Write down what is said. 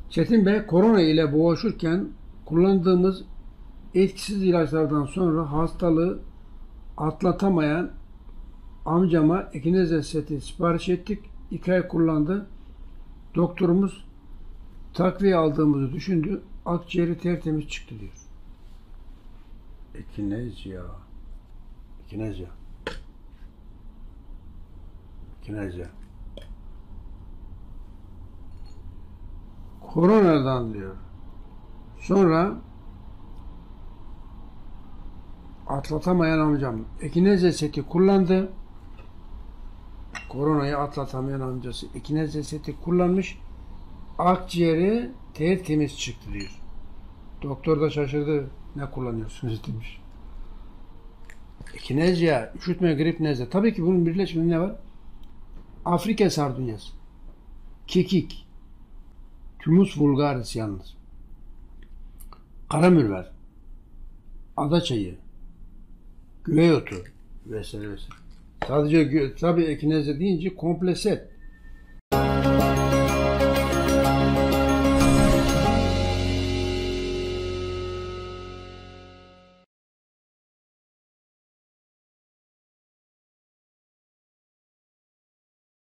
Çetin Bey, korona ile boğuşurken kullandığımız etkisiz ilaçlardan sonra hastalığı atlatamayan amcama Echinacea seti sipariş ettik. 2 ay kullandı. Doktorumuz takviye aldığımızı düşündü. Akciğeri tertemiz çıktı diyor. Echinacea. Echinacea. Echinacea. Koronadan diyor. Sonra atlatamayan amcam Echinacea seti kullandı. Koronayı atlatamayan amcası Echinacea seti kullanmış. Akciğeri tertemiz çıktı diyor. Doktor da şaşırdı. Ne kullanıyorsunuz demiş. Echinacea, üşütme, grip, nezle. Tabii ki bunun birleşiminde ne var? Afrika sardunyası, kekik, Thymus vulgaris yalnız, karamürver, adaçayı, güvey otu vesaire vesaire. Sadece tabii Echinacea deyince komple set.